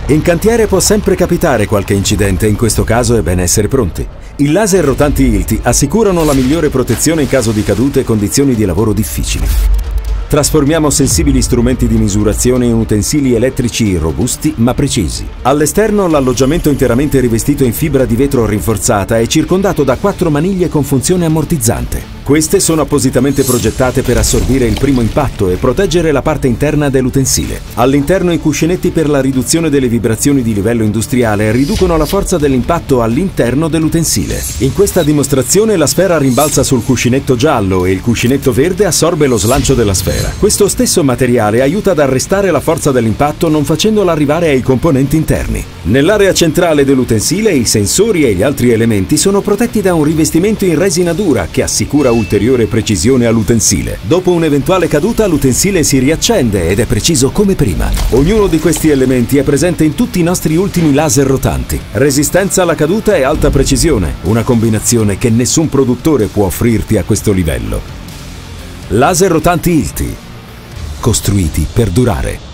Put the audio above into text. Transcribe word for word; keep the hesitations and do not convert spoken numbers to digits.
In cantiere può sempre capitare qualche incidente, in questo caso è bene essere pronti. I laser rotanti Hilti assicurano la migliore protezione in caso di cadute e condizioni di lavoro difficili. Trasformiamo sensibili strumenti di misurazione in utensili elettrici robusti ma precisi. All'esterno l'alloggiamento interamente rivestito in fibra di vetro rinforzata è circondato da quattro maniglie con funzione ammortizzante. Queste sono appositamente progettate per assorbire il primo impatto e proteggere la parte interna dell'utensile. All'interno i cuscinetti per la riduzione delle vibrazioni di livello industriale riducono la forza dell'impatto all'interno dell'utensile. In questa dimostrazione la sfera rimbalza sul cuscinetto giallo e il cuscinetto verde assorbe lo slancio della sfera. Questo stesso materiale aiuta ad arrestare la forza dell'impatto non facendola arrivare ai componenti interni. Nell'area centrale dell'utensile i sensori e gli altri elementi sono protetti da un rivestimento in resina dura che assicura ulteriore precisione all'utensile. Dopo un'eventuale caduta l'utensile si riaccende ed è preciso come prima. Ognuno di questi elementi è presente in tutti i nostri ultimi laser rotanti. Resistenza alla caduta e alta precisione, una combinazione che nessun produttore può offrirti a questo livello. Laser rotanti Hilti, costruiti per durare.